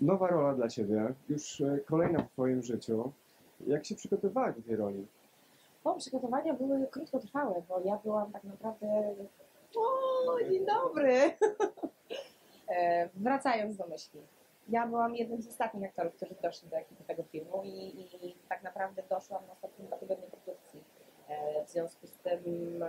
Nowa rola dla Ciebie, już kolejna w Twoim życiu. Jak się przygotowałaś do tej roli? Przygotowania były krótkotrwałe, bo ja byłam tak naprawdę... O, dzień dobry! Wracając do myśli. Ja byłam jednym z ostatnich aktorów, którzy doszli do ekipy tego filmu i tak naprawdę doszłam na ostatnim 2 tygodnie produkcji. W związku z tym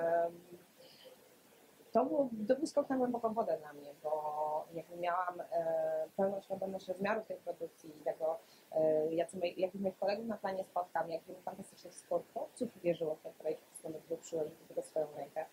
to był skok na głęboką wodę dla mnie, bo jakby miałam pełną świadomość rozmiaru tej produkcji i tego, jakich moich kolegów na planie spotkam, jak wielu fantastycznych sportowców wierzyło w ten projekt, stąd przyłożyć do tego swoją rękę.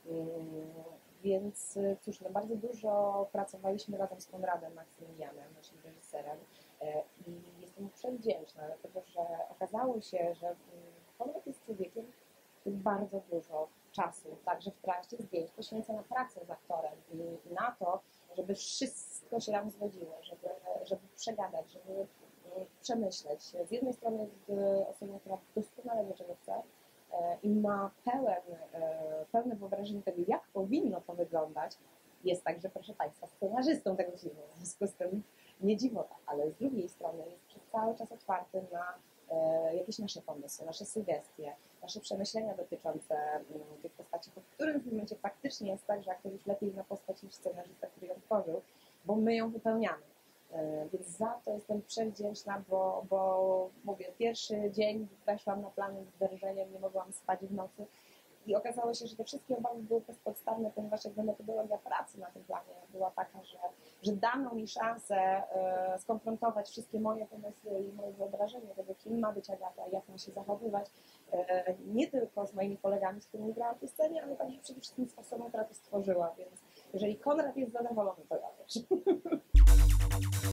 Więc cóż, no bardzo dużo pracowaliśmy razem z Konradem Maksymilianem, naszym reżyserem, i jestem mu przewdzięczna, dlatego że okazało się, że Konrad jest człowiekiem, który bardzo dużo czasu, także w trakcie zdjęć, poświęca na pracę z aktorem i na to, żeby wszystko się nam zgodziło, żeby przegadać, żeby przemyśleć. Z jednej strony jest osobą, która doskonale wie, czego chce, i ma pełne wyobrażenie tego, jak powinno to wyglądać. Jest także, proszę Państwa, scenarzystą tego filmu, w związku z tym nie dziwota, ale z drugiej strony jest przez cały czas otwarty na jakieś nasze pomysły, nasze sugestie, nasze przemyślenia dotyczące tych postaci, po którym w tym momencie faktycznie jest tak, że aktor już lepiej zna postać niż scenarzysta, który ją tworzył, bo my ją wypełniamy. Więc za to jestem przewdzięczna, bo mówię, pierwszy dzień weszłam na plan z drżeniem, nie mogłam spać w nocy i okazało się, że te wszystkie obawy były bezpodstawne, ponieważ jakby metodologia pracy na tym planie była taka, że dano mi szansę skonfrontować wszystkie moje pomysły i moje wyobrażenie tego, kim ma być Agata, jak ma się zachowywać, nie tylko z moimi kolegami, z którymi grałam w tej scenie, ale także przede wszystkim z osobą, która to stworzyła, więc jeżeli Konrad jest zadowolony, to ja też.